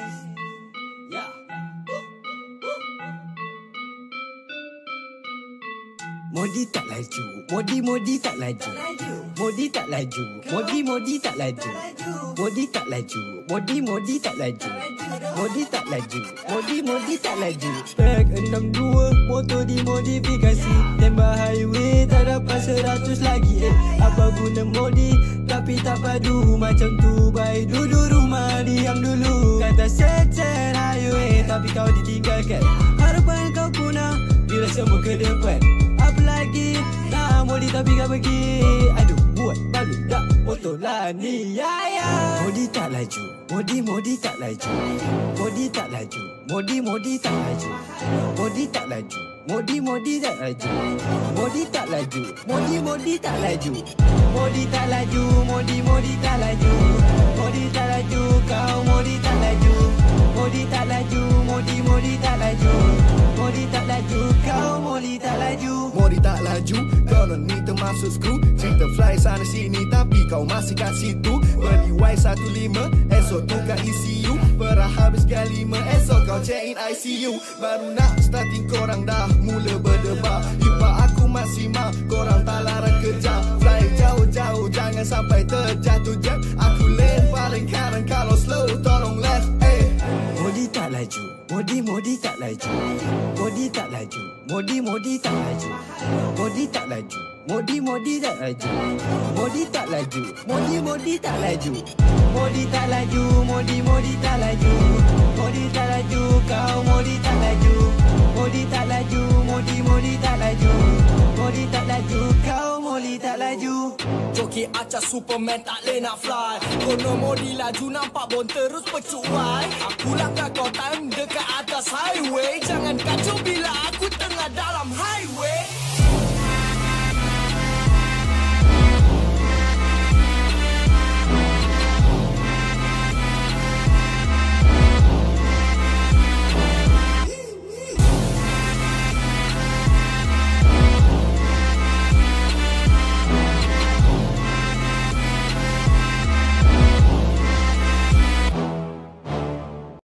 Modi tak laju, Modi tak laju. Modi tak laju, Modi tak laju. Modi tak laju, Modi tak laju. Modi tak laju, Modi tak laju. Spek 62, motor dimodifikasi. Tembak highway tak dapat 100 lagi. Apa guna Modi tapi tak padu. Macam tu baik duduk rumah diam dulu. Kata secet highway tapi kau ditinggalkan. Harapan kau punah bila semua ke depan. Apa lagi? Nak Modi tapi kau pergi. Aduh, buat malu tak motor lah ni. Modi tak laju, Modi tak laju. Modi tak laju, Modi tak laju. Modi tak laju, Modi tak laju. Modi tak laju, Modi tak laju. Modi tak laju, Modi tak laju. Modi tak laju, kau Modi tak laju. Modi tak laju, Modi tak laju. Modi tak laju, kau Modi tak laju. Modi tak laju, konon ni termasuk skru. Cerita fly sana sini tapi kau masih kat situ. Beli Y15, esok tukar ECU. Perah habis G5, esok kau check in ICU. Baru nak starting korang dah mula berdebar. Ipak aku maksimal, korang tak larang kejar. Fly jauh-jauh, jangan sampai terjatuh jam. Aku lane paling kanan, kalau slow tolong left. Modi tak laju, Modi tak laju. Modi tak laju, Modi tak laju. Modi tak laju, Modi tak laju. Modi tak laju, Modi tak laju. Modi tak laju, Modi tak laju. Modi tak laju, kau Modi tak laju. Modi tak laju, Modi tak laju. Modi tak laju, kau Modi tak laju. Joki acah Superman tak boleh nak fly. Kono Modi laju nampak bon terus pecuai.